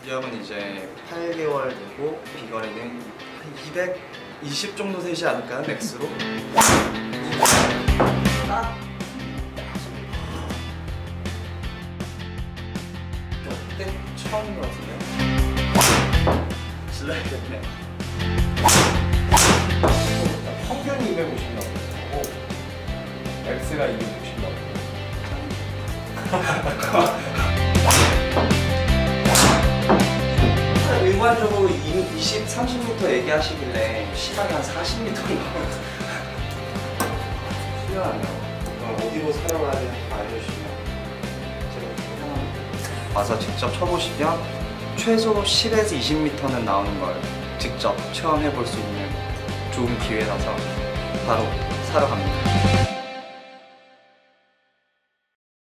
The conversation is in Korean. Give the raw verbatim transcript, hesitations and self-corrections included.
시험은 이제 팔 개월 되고 비거리는 한 이백이십 정도 되지 않을까요? 맥스로? 딱! 그때 처음인 것 같은데요? 실례했네. 평균이 이백오십이라고 하고 X가 이백육십이라고 일반적으로 이십, 삼십 미터 얘기하시길래 시간이 한 사십 미터 나와요. 필요하네요. 어디로 사용해야 되는지 알려주시면 제가 사용합니다. 와서 직접 쳐보시면 최소 십에서 이십 미터는 나오는 걸 직접 체험해 볼 수 있는 좋은 기회라서 바로 사러 갑니다.